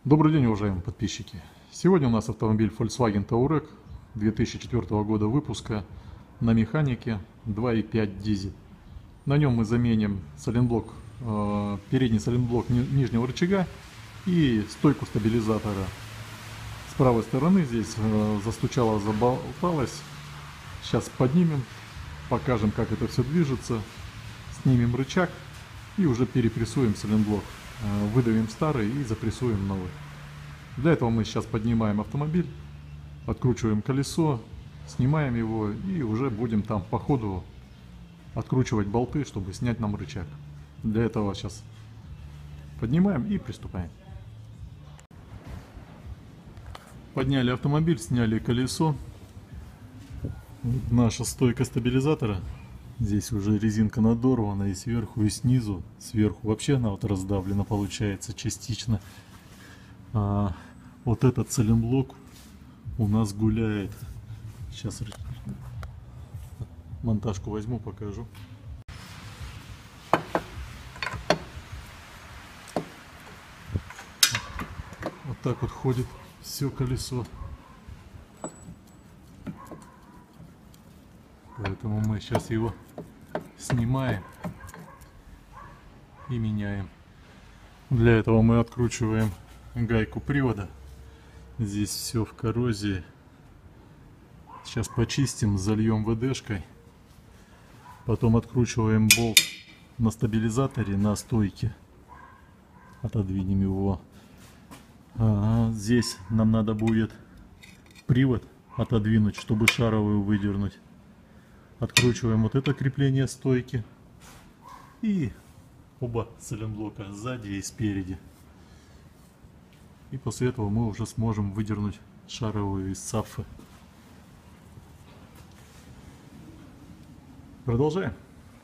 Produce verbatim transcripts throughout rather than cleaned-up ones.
Добрый день, уважаемые подписчики! Сегодня у нас автомобиль Volkswagen Touareg две тысячи четвёртого года выпуска на механике два и пять дизель. На нем мы заменим сайлентблок, э, передний сайлентблок ни, нижнего рычага и стойку стабилизатора. С правой стороны здесь э, застучало, заболталось. Сейчас поднимем, покажем, как это все движется. Снимем рычаг и уже перепрессуем сайлентблок. Выдавим старый и запрессуем новый. Для этого мы сейчас поднимаем автомобиль, откручиваем колесо, снимаем его и уже будем там по ходу откручивать болты, чтобы снять нам рычаг. Для этого сейчас поднимаем и приступаем. Подняли автомобиль, сняли колесо. Наша стойка стабилизатора. Здесь уже резинка надорвана и сверху, и снизу. Сверху вообще она вот раздавлена, получается, частично. А вот этот сайлентблок у нас гуляет. Сейчас монтажку возьму, покажу. Вот так вот ходит все колесо. Поэтому мы сейчас его снимаем и меняем. Для этого мы откручиваем гайку привода. Здесь все в коррозии. Сейчас почистим, зальем ВДшкой. Потом откручиваем болт на стабилизаторе, на стойке. Отодвинем его. Ага, здесь нам надо будет привод отодвинуть, чтобы шаровую выдернуть. Откручиваем вот это крепление стойки и оба сайлентблока сзади и спереди. И после этого мы уже сможем выдернуть шаровую из цаффы. Продолжаем.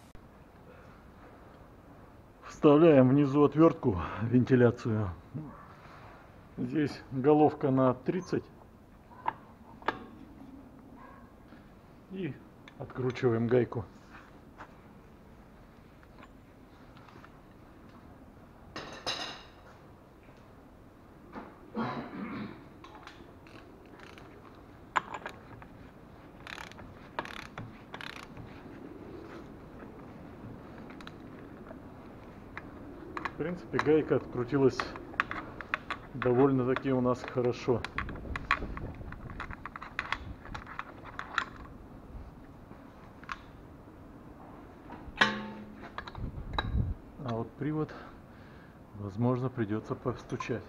Вставляем внизу отвертку, вентиляцию. Здесь головка на тридцать. И откручиваем гайку. В принципе, гайка открутилась довольно-таки у нас хорошо. А вот привод, возможно, придется постучать.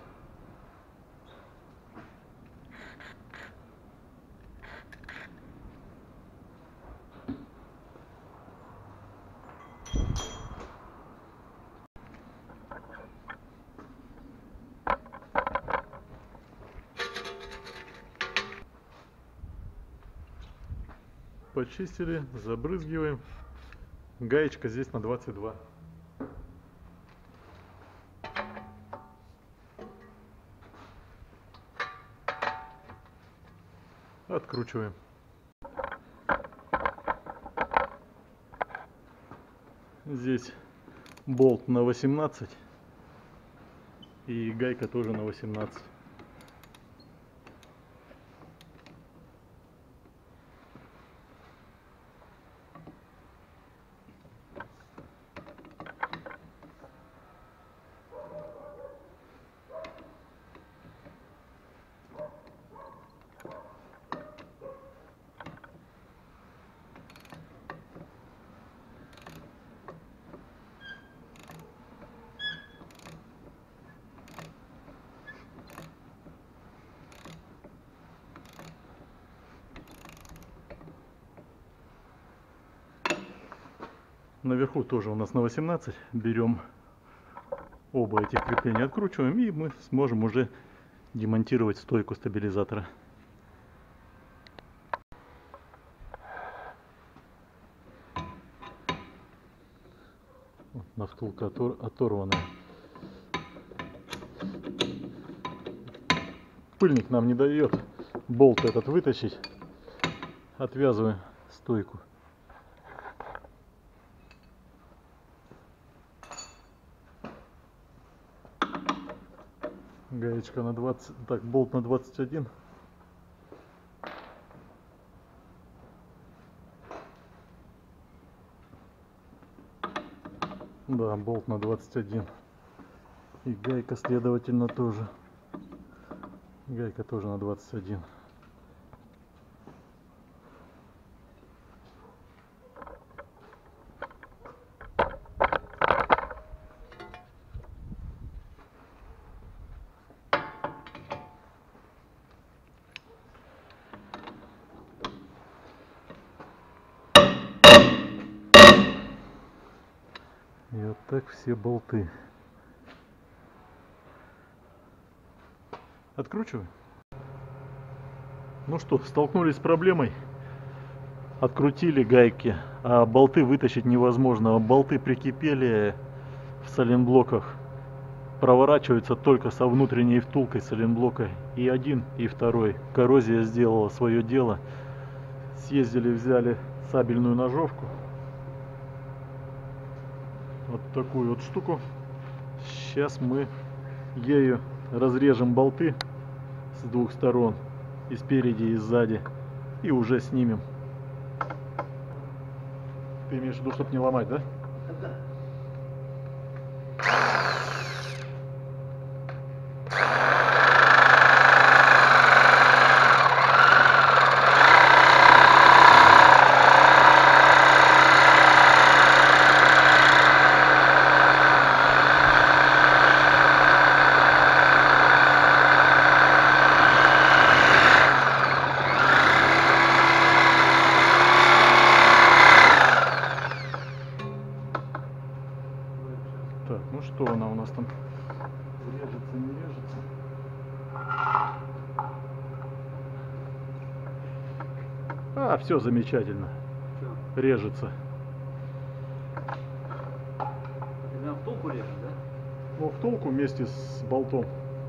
Почистили, забрызгиваем. Гаечка здесь на двадцать два. Откручиваем. Здесь болт на восемнадцать и гайка тоже на восемнадцать. Наверху тоже у нас на восемнадцать. Берем оба этих крепления, откручиваем, и мы сможем уже демонтировать стойку стабилизатора. Вот, втулка отор оторванная. Пыльник нам не дает болт этот вытащить. Отвязываем стойку. Гаечка на двадцать, так, болт на двадцать один. Да, болт на двадцать один. И гайка, следовательно, тоже. Гайка тоже на двадцать один. И вот так все болты. Откручиваю. Ну что, столкнулись с проблемой. Открутили гайки, а болты вытащить невозможно. Болты прикипели в сайлентблоках. Проворачиваются только со внутренней втулкой сайлентблока. И один, и второй. Коррозия сделала свое дело. Съездили, взяли сабельную ножовку. Вот такую вот штуку. Сейчас мы ею разрежем болты с двух сторон, и спереди, и сзади, и уже снимем. Ты имеешь в виду, чтобы не ломать, да? Да. Так, ну что она у нас там режется, не режется? А, все замечательно. Что? Режется. Прям втулку режет, да? Ну, втулку вместе с болтом.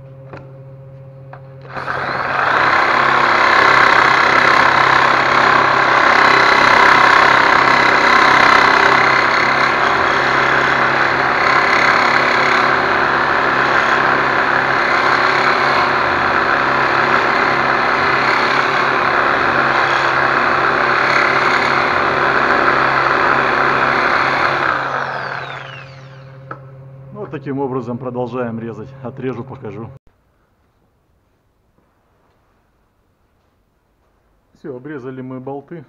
Вот таким образом продолжаем резать. Отрежу, покажу. Все, обрезали мы болты.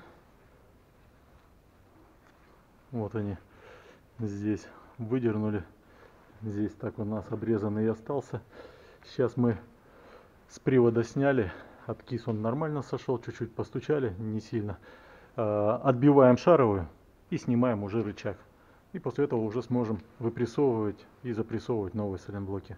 Вот они здесь выдернули. Здесь так у нас обрезанный и остался. Сейчас мы с привода сняли. Откис он нормально сошел, чуть-чуть постучали, не сильно. Отбиваем шаровую и снимаем уже рычаг. И после этого уже сможем выпрессовывать и запрессовывать новые сайлентблоки.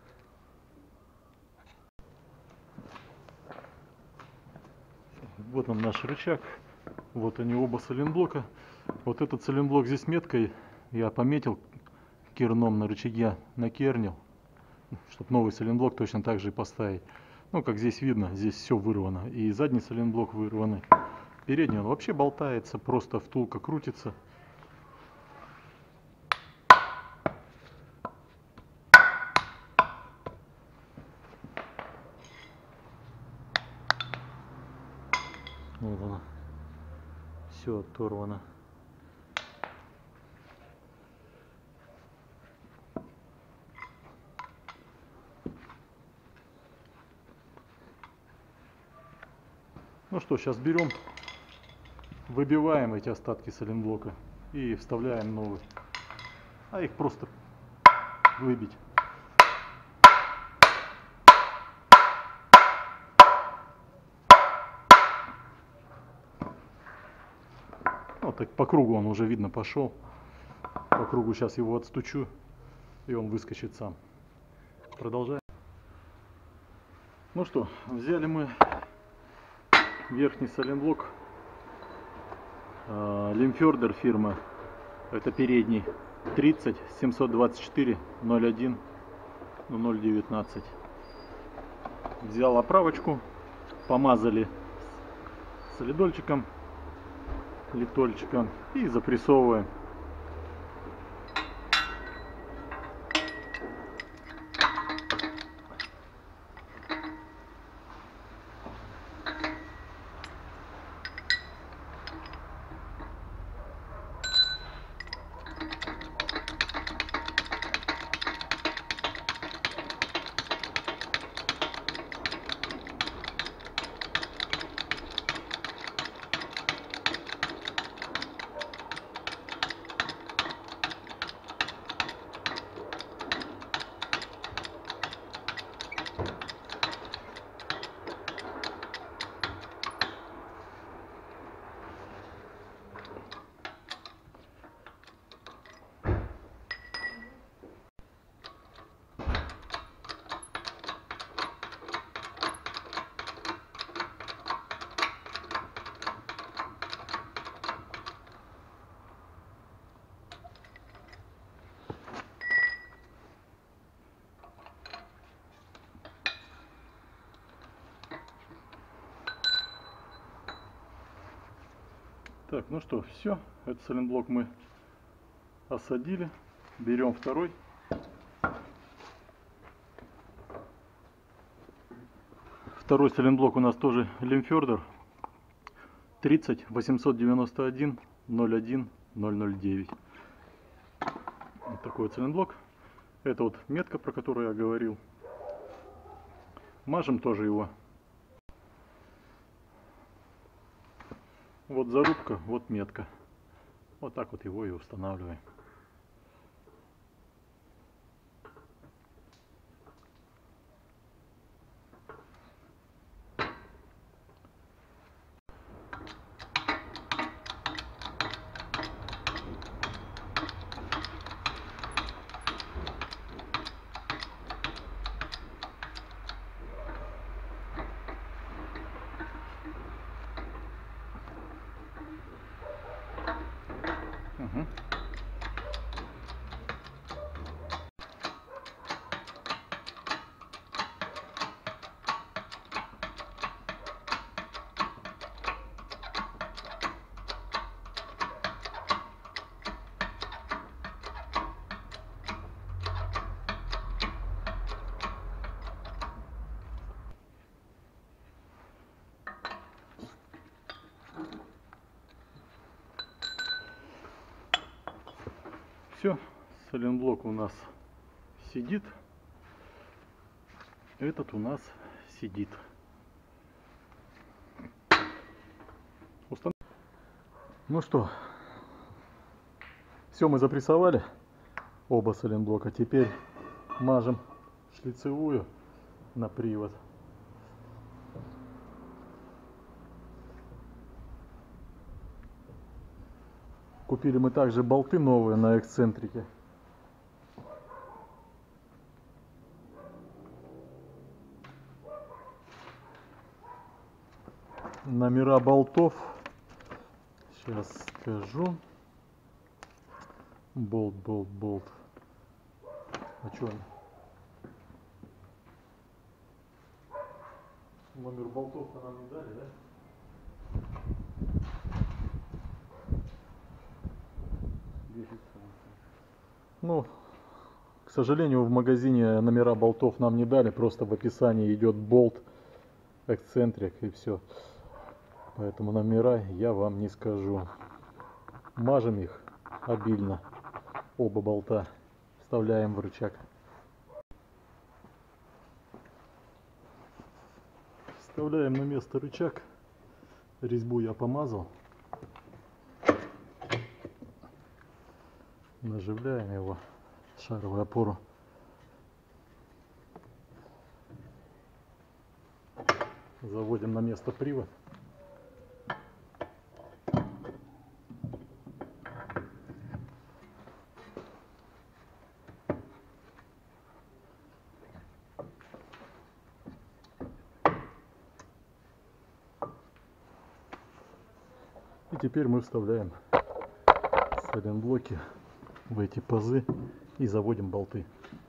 Вот он наш рычаг. Вот они оба сайлентблока. Вот этот сайлентблок здесь меткой я пометил керном на рычаге, накернил, чтобы новый сайлентблок точно так же и поставить. Ну, как здесь видно, здесь все вырвано. И задний сайлентблок вырванный. Передний он вообще болтается, просто втулка крутится. Вот она, все оторвано. Ну что, сейчас берем, выбиваем эти остатки сайлентблока и вставляем новый. А их просто выбить. Вот так по кругу он уже видно пошел. По кругу сейчас его отстучу, и он выскочит сам. Продолжаем. Ну что, взяли мы верхний сайлентблок. Лимфердер фирма. Это передний. тридцать семьсот двадцать четыре ноль один ноль девятнадцать. Взял оправочку, помазали солидольчиком, литольчиком и запрессовываем. Так, ну что, все. Этот сайлентблок мы осадили. Берем второй. Второй сайлентблок у нас тоже Лимфердер. тридцать восемьсот девяносто один ноль один ноль ноль девять. Вот такой вот сайлентблок. Это вот метка, про которую я говорил. Мажем тоже его. Вот зарубка, вот метка. Вот так вот его и устанавливаем. Угу. Все, сайлентблок у нас сидит. Этот у нас сидит. Устан... Ну что, все мы запрессовали, оба сайлентблока. Теперь мажем шлицевую на привод. Купили мы также болты новые на эксцентрике. Номера болтов. Сейчас скажу. Болт, болт, болт. А что они? Номер болтов-то нам не дали, да? Ну, к сожалению, в магазине номера болтов нам не дали, просто в описании идет болт, эксцентрик и все. Поэтому номера я вам не скажу. Мажем их обильно, оба болта, вставляем в рычаг. Вставляем на место рычаг, резьбу я помазал. Наживляем его, шаровую опору. Заводим на место привод. И теперь мы вставляем сайлентблоки в эти пазы и заводим болты.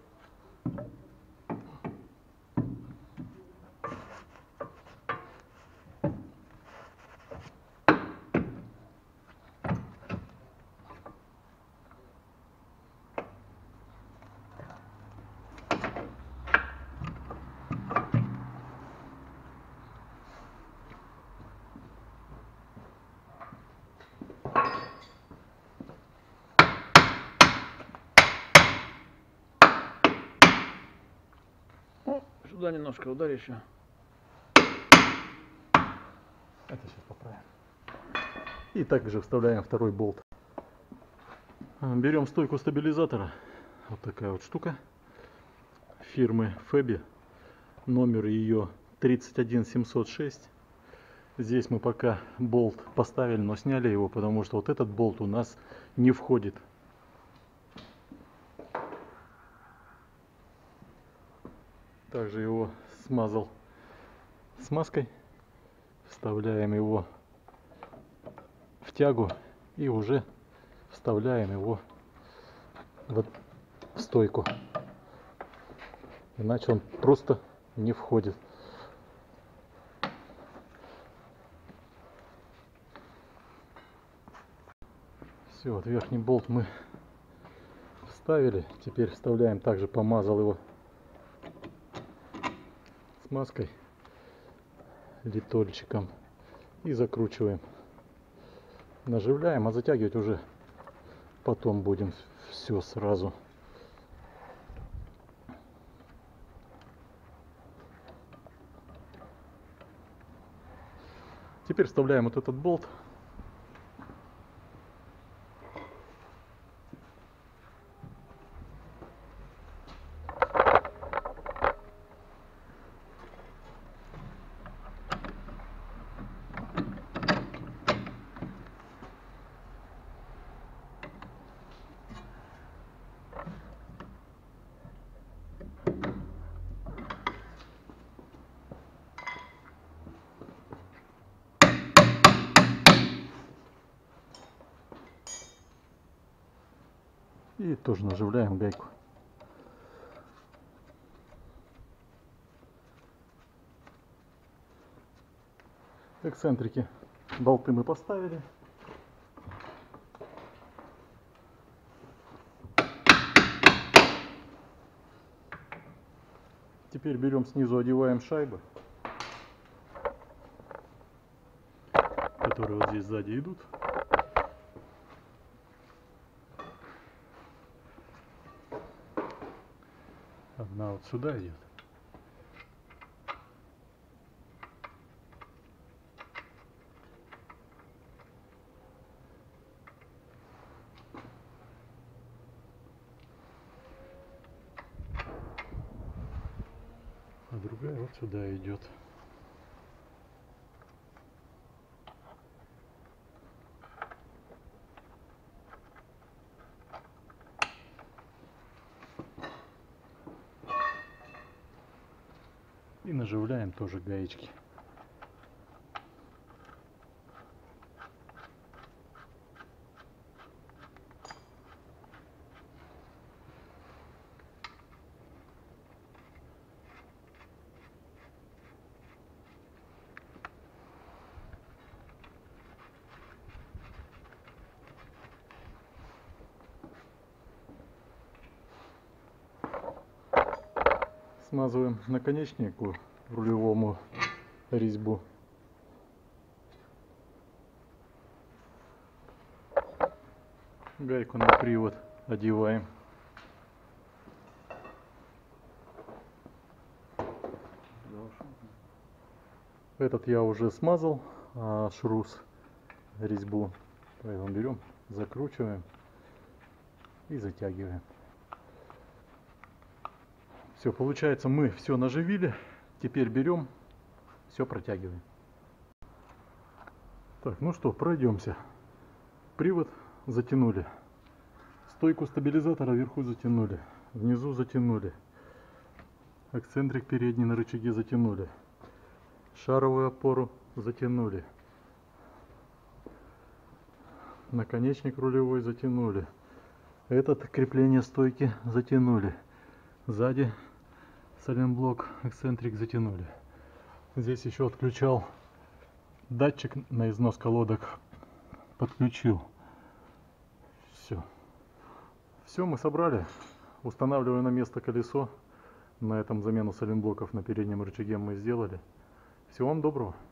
Сюда немножко ударь еще. Это сейчас поправим. И также вставляем второй болт. Берем стойку стабилизатора. Вот такая вот штука. Фирмы Феби. Номер ее тридцать один семьсот шесть. Здесь мы пока болт поставили, но сняли его, потому что вот этот болт у нас не входит. Также его смазал смазкой. Вставляем его в тягу и уже вставляем его вот в стойку. Иначе он просто не входит. Все, вот верхний болт мы вставили. Теперь вставляем, также помазал его смазкой, литольчиком, и закручиваем. Наживляем, а затягивать уже потом будем все сразу. Теперь вставляем вот этот болт. И тоже наживляем гайку. Эксцентрики, болты мы поставили. Теперь берем снизу, одеваем шайбы, которые вот здесь сзади идут. Одна вот сюда идет. А другая вот сюда идет. И наживляем тоже гаечки. Смазываем наконечнику рулевому резьбу. Гайку на привод одеваем. Этот я уже смазал, а шрус, резьбу. Поэтому берем, закручиваем и затягиваем. Все, получается, мы все наживили. Теперь берем, все протягиваем. Так, ну что, пройдемся. Привод затянули. Стойку стабилизатора вверху затянули. Внизу затянули. Эксцентрик передний на рычаге затянули. Шаровую опору затянули. Наконечник рулевой затянули. Этот крепление стойки затянули. Сзади сайлентблок, эксцентрик затянули. Здесь еще отключал датчик на износ колодок. Подключил. Все. Все мы собрали. Устанавливаю на место колесо. На этом замену сайлентблоков на переднем рычаге мы сделали. Всего вам доброго.